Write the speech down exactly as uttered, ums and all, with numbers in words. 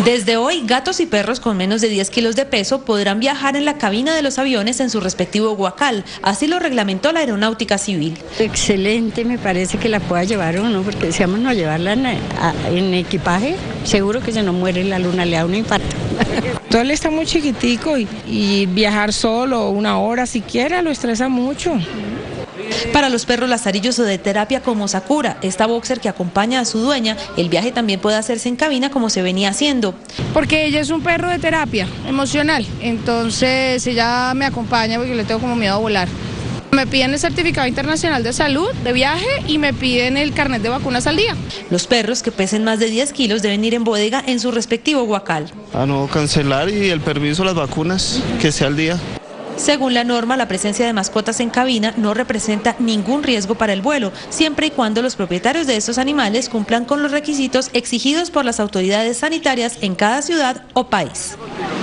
Desde hoy, gatos y perros con menos de diez kilos de peso podrán viajar en la cabina de los aviones en su respectivo guacal. Así lo reglamentó la Aeronáutica Civil. Excelente, me parece que la pueda llevar uno, porque decíamos no llevarla en, en equipaje, seguro que se nos muere la luna, le da un infarto. Todo él está muy chiquitico y, y viajar solo una hora siquiera lo estresa mucho. Para los perros lazarillos o de terapia como Sakura, esta boxer que acompaña a su dueña, el viaje también puede hacerse en cabina como se venía haciendo. Porque ella es un perro de terapia emocional, entonces ella me acompaña porque le tengo como miedo a volar. Me piden el certificado internacional de salud de viaje y me piden el carnet de vacunas al día. Los perros que pesen más de diez kilos deben ir en bodega en su respectivo guacal. Ah, no, cancelar y el permiso a las vacunas, que sea al día. Según la norma, la presencia de mascotas en cabina no representa ningún riesgo para el vuelo, siempre y cuando los propietarios de estos animales cumplan con los requisitos exigidos por las autoridades sanitarias en cada ciudad o país.